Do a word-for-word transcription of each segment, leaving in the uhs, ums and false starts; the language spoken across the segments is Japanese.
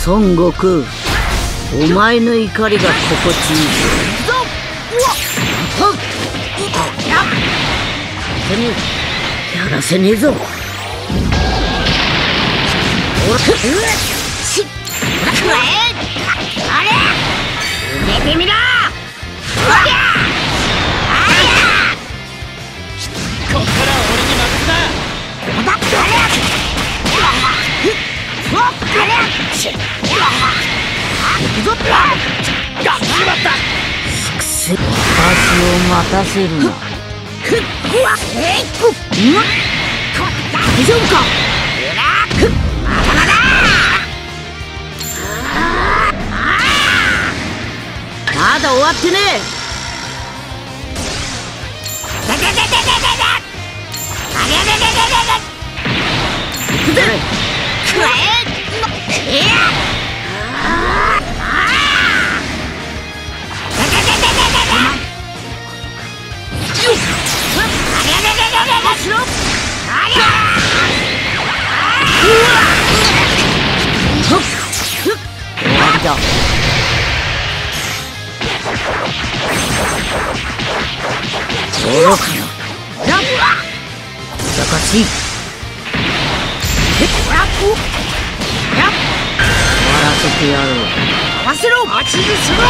孫悟空、お前の怒りが心地いいぞ。やらせねえぞ。出てみろ。こっから俺に任せな。がっしまった。私を待たせるな。大丈夫か。まだ終わってねえ。愚かな。難しい。終わらせてやろう。合わせろ。待ち伏せろ。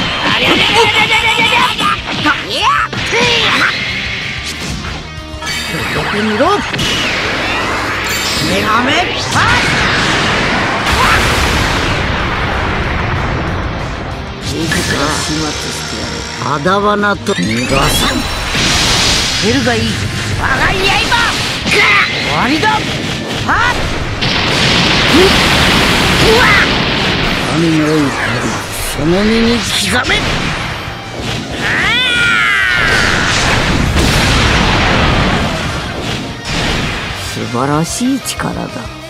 受けてみろ。メガメパス。いくから始末してやる。あだわなと逃がさん。出るがいい。我が刃。終わりだ。はっ。神の怒り、その身に刻め。素晴らしい力だ。